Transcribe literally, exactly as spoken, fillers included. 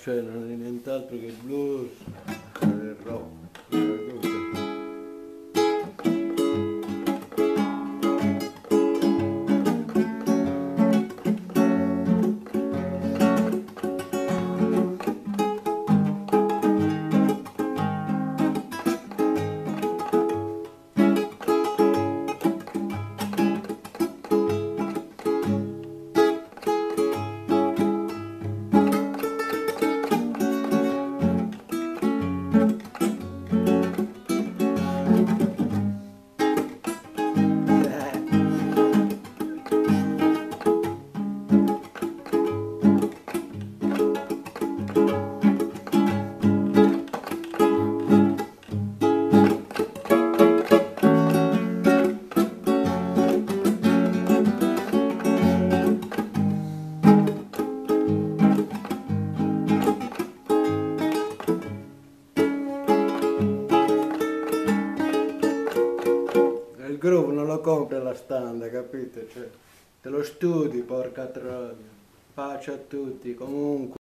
cioè non è nient'altro che il blues, il rock, una cosa. Il gruppo non lo compri alla standa, capite? Cioè, te lo studi, porca troia. Pace a tutti, comunque.